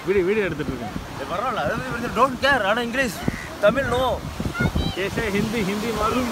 Video எடுத்துட்டு இருக்கேன். பரவாயில்ல, அது டோன்ட் கேர். ஆனால் இங்கிலீஷ் தமிழ் நோ. कैसे हिंदी मालूम.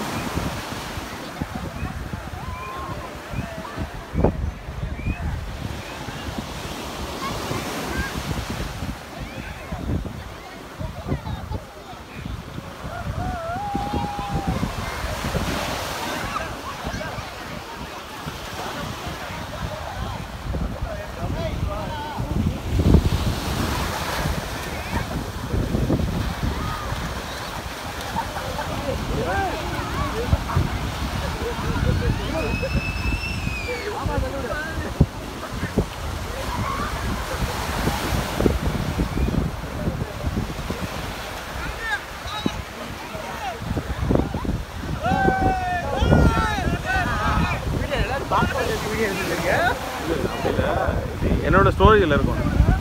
என்னோட ஸ்டோரேஜில் இருக்கும்.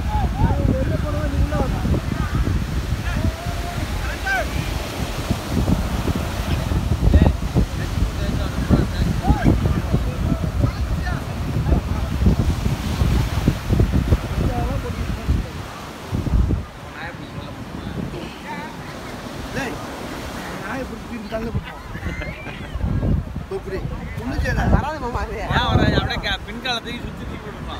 பின்காலத்துக்கு சுற்றி போட்டுருப்பான்.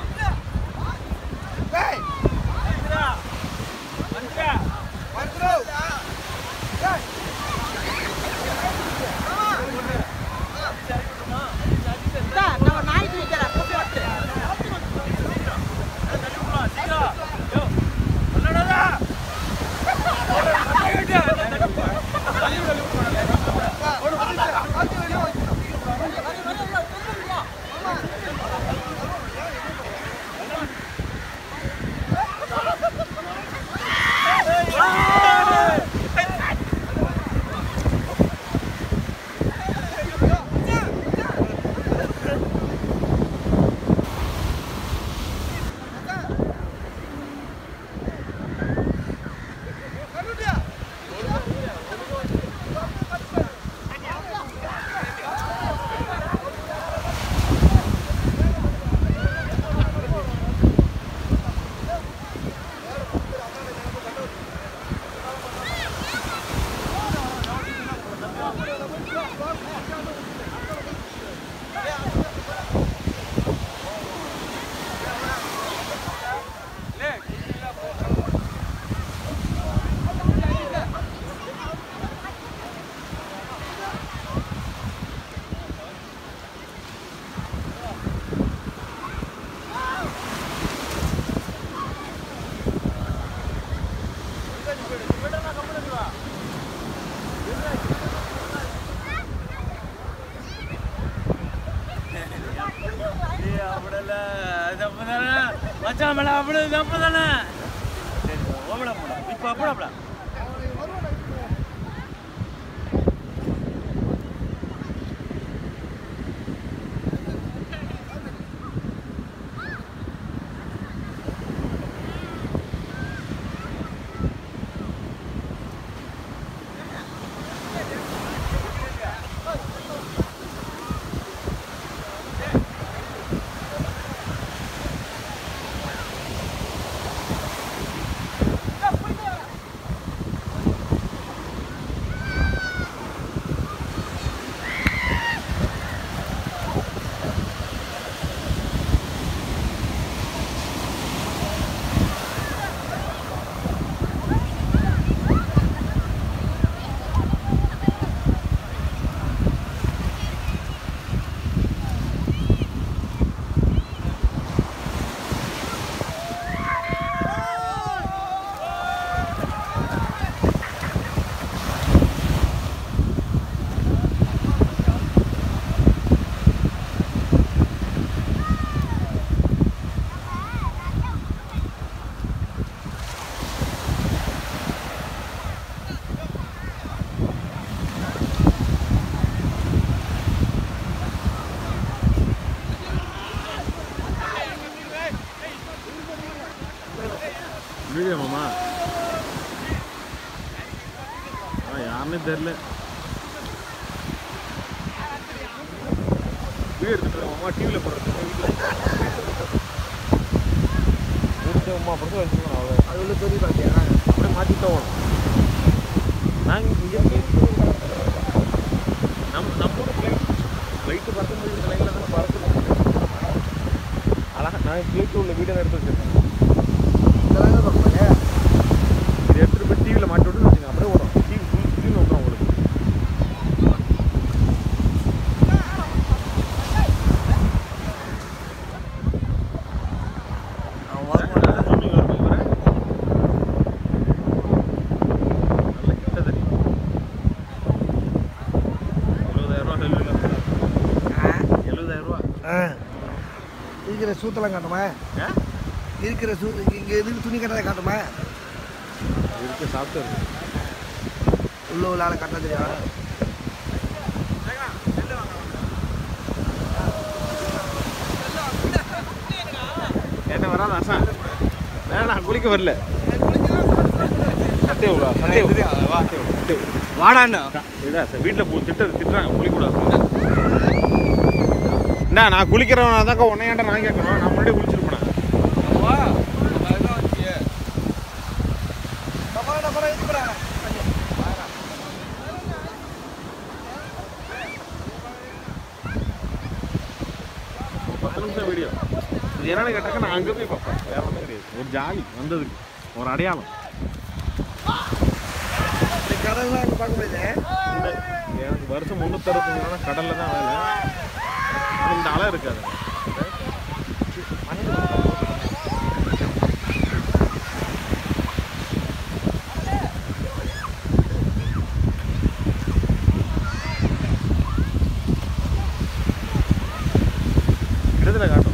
மச்சான் மேல அவ்வளவு தப்பு தானே. இப்போ அப்படா வீடியோ மாமா யாருன்னே தெரியல. வீடியோ எடுத்துட்டு மாமா டிவியில் போடுறது சும்மா அப்படி வச்சுக்கணும் அவ்வளோ. அது உள்ள சொல்லி பார்த்தியா? அப்படியே மாற்றிட்டு போகணும். நாங்கள் இங்கே நம்ம ஃப்ளைட்டு பறக்கும்போது இந்த லைனில் தானே பறக்குது. அழகாக நான் ஃப்ளைட்டு உள்ள வீடியோ எடுத்து வச்சுருக்கேன். இதெல்லாம் பார்ப்பாங்க. இது எடுத்துகிட்டு போய் டிவியில் மாட்டி விட்டுன்னு வச்சுங்க, அப்படியே ஓடும். டிவி ஃபுல் ஸ்க்ரீன் ஓட்டுறோம் உங்களுக்கு. இருக்கிற சூத்தெல்லாம் காட்டுமா? இருக்கிற இங்கே எதுக்கு துணி கட்டதை காட்டுமா? இருக்கு சாப்பிட்டு இருக்கு. உள்ள ஆளை கட்ட தெரியும். என்ன வராது அசா? நான் குளிக்க வரல. சத்தே விடா, சத்தே வாடாண்ணா. இதா சார் வீட்டில் திட்டுறாங்க குளிக்கூடாது. என்ன நான் குளிக்கிறவனா தாக்கா உன்னையாண்ட நான் கேட்கணும். நான் முன்னாடியே குளிச்சிருப்பேன். வீடியோ இது என்னன்னு கேட்டாக்க நான் அங்கே போய் பார்ப்பேன். வேற ஒன்றும் கிடையாது. ஒரு ஜாலி வந்ததுக்கு ஒரு அடையாளம். கடல்லாம் அங்கே பார்க்க முடியாது. எனக்கு வருஷம் 365 நாள் கடலில் தான் வேலை. இந்த அலை இருக்காது. இடத்துல காட்டும்.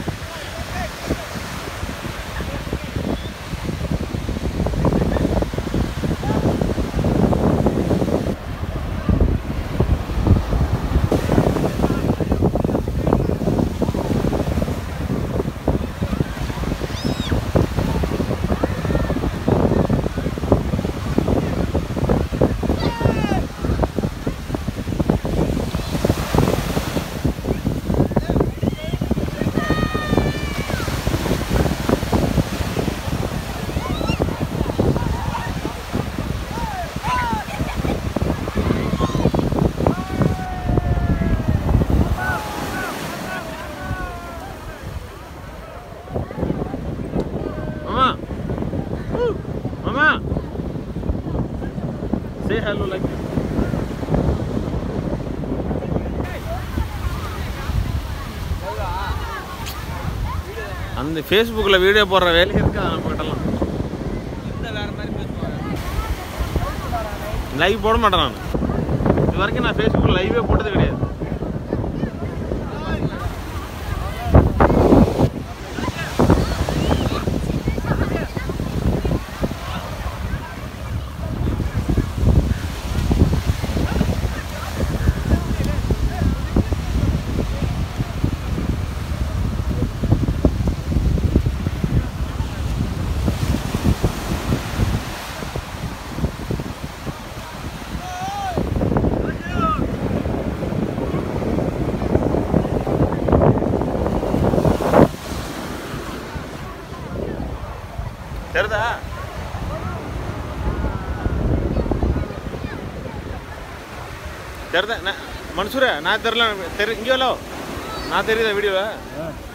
Mama, say hello like this. அந்த ஃபேஸ்புக்கில் வீடியோ போடுற வேலை இருக்கு. அதை நம்ம கிட்டலாம் லைவ் போட மாட்டேன். நான் இது வரைக்கும் நான் ஃபேஸ்புக்கில் லைவே போட்டது கிடையாது. தெரியுதா? தெரியுதா? மனுஷூரா நான் தெரியல. இங்கே நான் தெரியுதா வீடியோவில்?